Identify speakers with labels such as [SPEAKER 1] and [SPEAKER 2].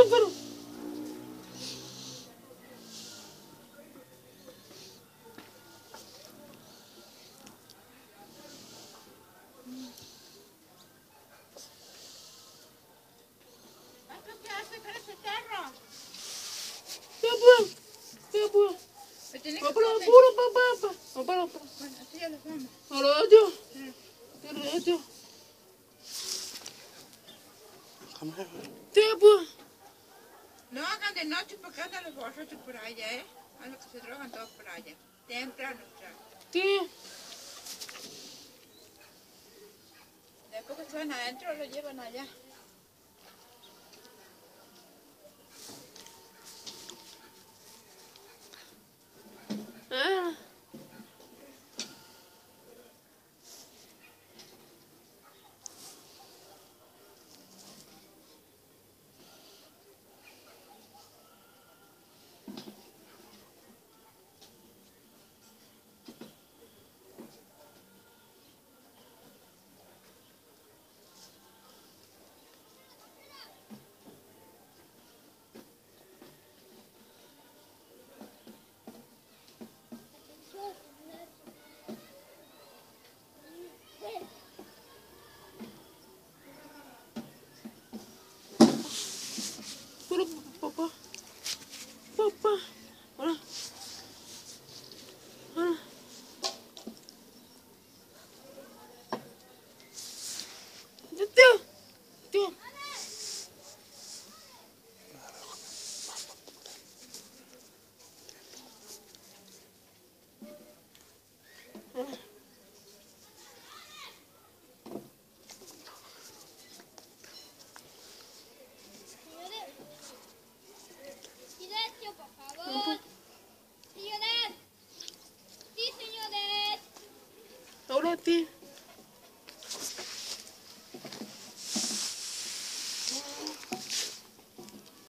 [SPEAKER 1] pero.
[SPEAKER 2] ¿Qué hace con ese perro?
[SPEAKER 1] Ya pues.
[SPEAKER 2] Me tiene que
[SPEAKER 1] Papá,
[SPEAKER 2] comer.
[SPEAKER 1] puro, papá. Papá.
[SPEAKER 2] Bueno, así ya lo vamos.
[SPEAKER 1] Ahora yo. Ahora yo. Ya pues.
[SPEAKER 2] No hagan de noche porque andan los borrachos por allá, ¿eh? A los que se drogan todos por allá. Temprano, ya.
[SPEAKER 1] Sí.
[SPEAKER 2] Después que se van adentro, lo llevan allá.
[SPEAKER 1] Ah. Puro, papá. Papá. Ahora. Ahora. Tío.
[SPEAKER 3] Silencio, por favor. Señores. Sí, señores.
[SPEAKER 1] Ahora, tío.